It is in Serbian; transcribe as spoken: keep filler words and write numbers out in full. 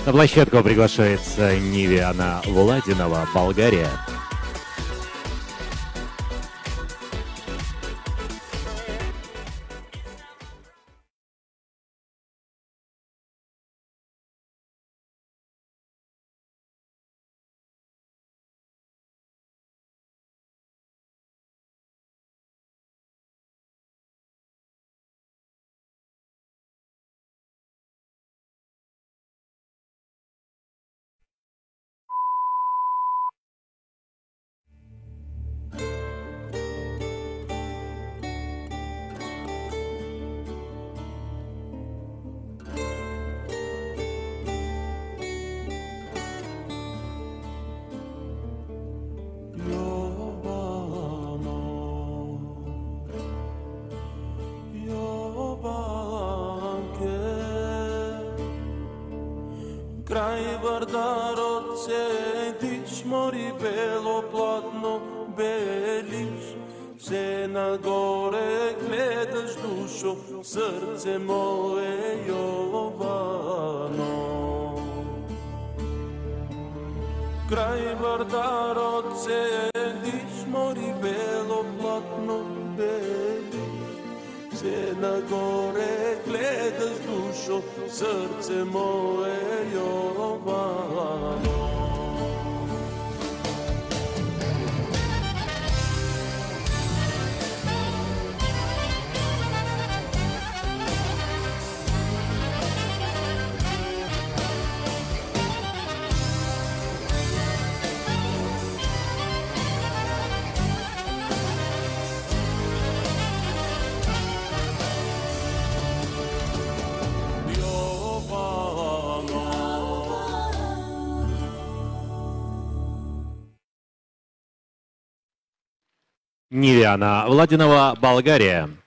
На площадку приглашается Нивиана Владинова, Болгария. Kraj Vardarot sediš, mori belo platno beliš, se na gore gledaš dušo, srce moje Jovano. Kraj Vardarot sediš, mori belo platno beliš, se na gore gledaš dušo, srce moje Jovano. Нивиана Владинова, Болгария.